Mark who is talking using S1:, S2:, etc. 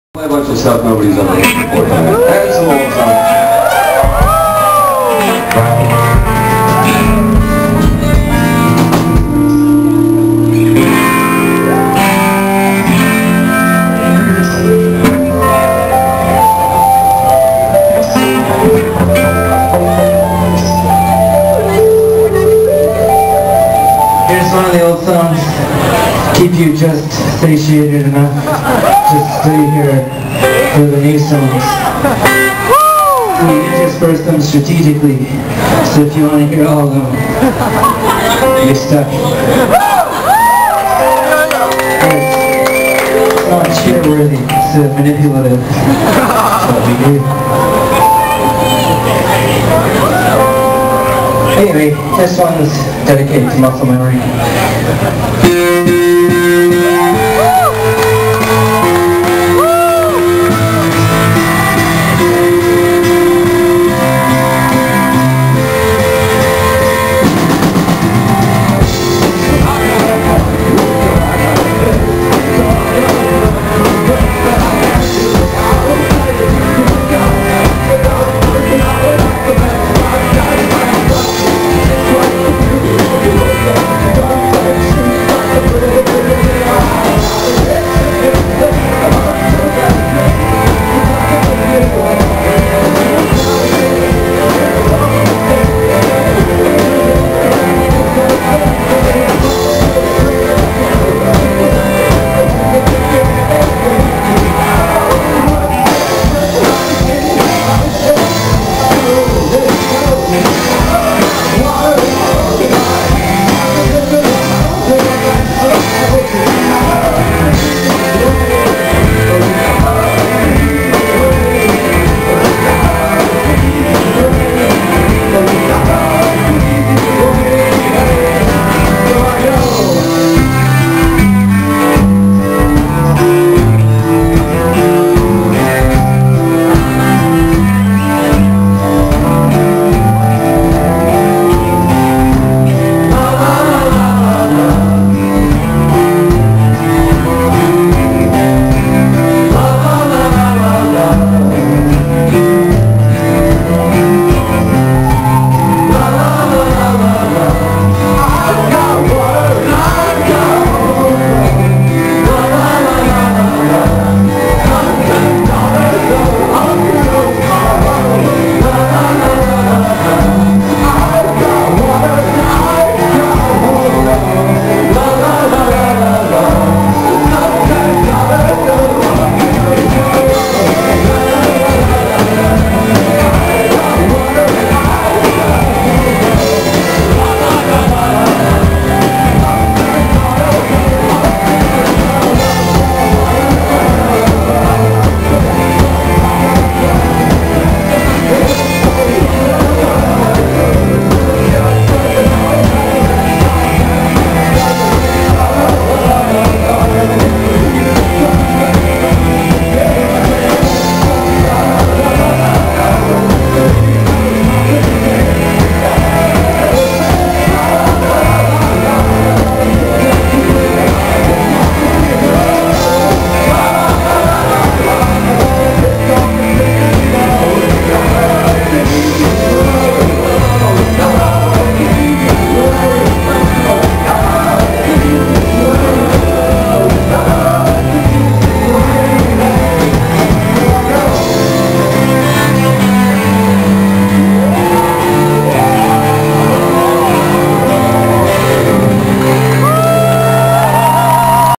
S1: Play a bunch of stuff nobody's ever heard before tonight. And some old songs.
S2: Here's one of the old songs. Keep you just satiated enough. Just stay here for the new songs. We intersperse them strategically, so if you want to hear all of them, you're stuck. It's not cheer-worthy, it's manipulative. That's what we do. Anyway, this one is dedicated to muscle memory.